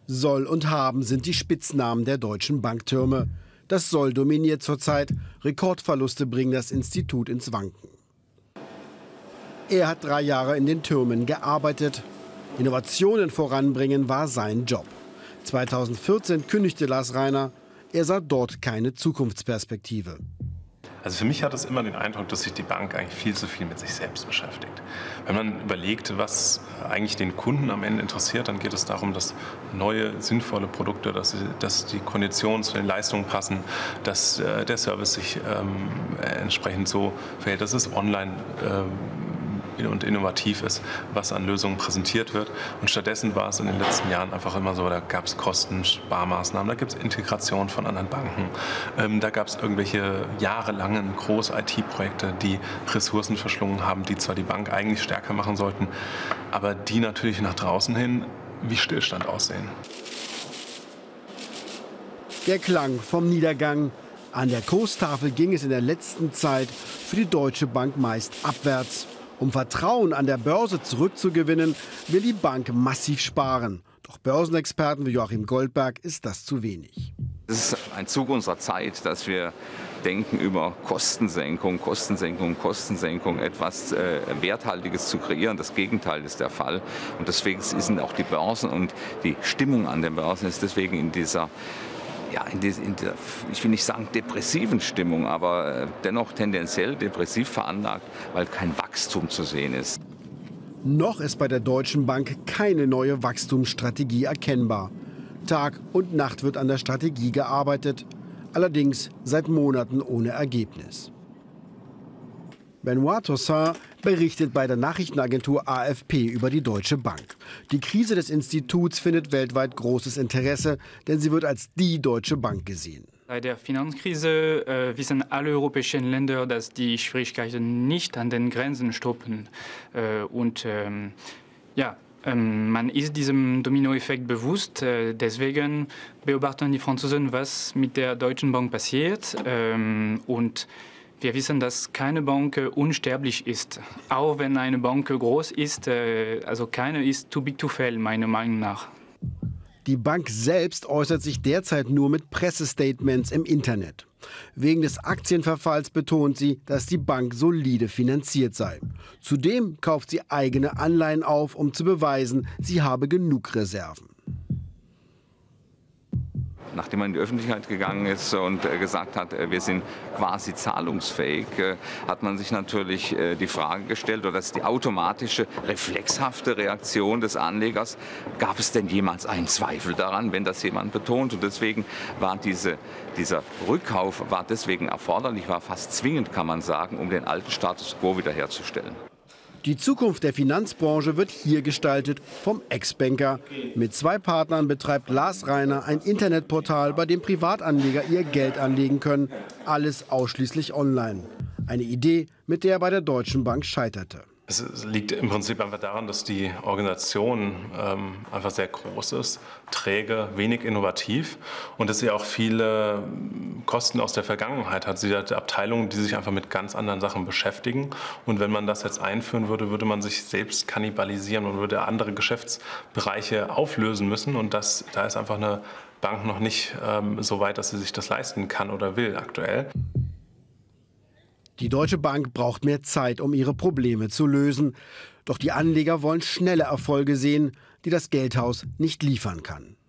Soll und Haben sind die Spitznamen der deutschen Banktürme. Das Soll dominiert zurzeit. Rekordverluste bringen das Institut ins Wanken. Er hat 3 Jahre in den Türmen gearbeitet. Innovationen voranbringen war sein Job. 2014 kündigte Lars Reiner. Er sah dort keine Zukunftsperspektive. Also für mich hat es immer den Eindruck, dass sich die Bank eigentlich viel zu viel mit sich selbst beschäftigt. Wenn man überlegt, was eigentlich den Kunden am Ende interessiert, dann geht es darum, dass neue, sinnvolle Produkte, dass die Konditionen zu den Leistungen passen, dass der Service sich entsprechend so verhält, dass es online und innovativ ist, was an Lösungen präsentiert wird. Und stattdessen war es in den letzten Jahren einfach immer so, da gab es Kostensparmaßnahmen, da gibt es Integration von anderen Banken, da gab es irgendwelche jahrelangen Groß-IT-Projekte, die Ressourcen verschlungen haben, die zwar die Bank eigentlich stärker machen sollten, aber die natürlich nach draußen hin wie Stillstand aussehen. Der Klang vom Niedergang. An der Kurstafel ging es in der letzten Zeit für die Deutsche Bank meist abwärts. Um Vertrauen an der Börse zurückzugewinnen, will die Bank massiv sparen. Doch Börsenexperten wie Joachim Goldberg ist das zu wenig. Es ist ein Zug unserer Zeit, dass wir denken über Kostensenkung, etwas Werthaltiges zu kreieren. Das Gegenteil ist der Fall. Und deswegen sind auch die Börsen und die Stimmung an den Börsen ist deswegen in dieser, ich will nicht sagen depressiven Stimmung, aber dennoch tendenziell depressiv veranlagt, weil kein Wachstum zu sehen ist. Noch ist bei der Deutschen Bank keine neue Wachstumsstrategie erkennbar. Tag und Nacht wird an der Strategie gearbeitet, allerdings seit Monaten ohne Ergebnis. Benoît Toussaint berichtet bei der Nachrichtenagentur AFP über die Deutsche Bank. Die Krise des Instituts findet weltweit großes Interesse, denn sie wird als die Deutsche Bank gesehen. Seit der Finanzkrise wissen alle europäischen Länder, dass die Schwierigkeiten nicht an den Grenzen stoppen. Man ist diesem Dominoeffekt bewusst. Deswegen beobachten die Franzosen, was mit der Deutschen Bank passiert. Und wir wissen, dass keine Bank unsterblich ist. Auch wenn eine Bank groß ist, also keine ist too big to fail, meiner Meinung nach. Die Bank selbst äußert sich derzeit nur mit Pressestatements im Internet. Wegen des Aktienverfalls betont sie, dass die Bank solide finanziert sei. Zudem kauft sie eigene Anleihen auf, um zu beweisen, sie habe genug Reserven. Nachdem man in die Öffentlichkeit gegangen ist und gesagt hat, wir sind quasi zahlungsfähig, hat man sich natürlich die Frage gestellt, oder das ist die automatische, reflexhafte Reaktion des Anlegers, gab es denn jemals einen Zweifel daran, wenn das jemand betont? Und deswegen war dieser Rückkauf deswegen erforderlich, war fast zwingend, kann man sagen, um den alten Status quo wiederherzustellen. Die Zukunft der Finanzbranche wird hier gestaltet vom Ex-Banker. Mit 2 Partnern betreibt Lars Reiner ein Internetportal, bei dem Privatanleger ihr Geld anlegen können. Alles ausschließlich online. Eine Idee, mit der er bei der Deutschen Bank scheiterte. Es liegt im Prinzip einfach daran, dass die Organisation einfach sehr groß ist, träge, wenig innovativ und dass sie auch viele Kosten aus der Vergangenheit hat. Sie hat Abteilungen, die sich einfach mit ganz anderen Sachen beschäftigen. Und wenn man das jetzt einführen würde, würde man sich selbst kannibalisieren und würde andere Geschäftsbereiche auflösen müssen. Und da ist einfach eine Bank noch nicht so weit, dass sie sich das leisten kann oder will aktuell. Die Deutsche Bank braucht mehr Zeit, um ihre Probleme zu lösen. Doch die Anleger wollen schnelle Erfolge sehen, die das Geldhaus nicht liefern kann.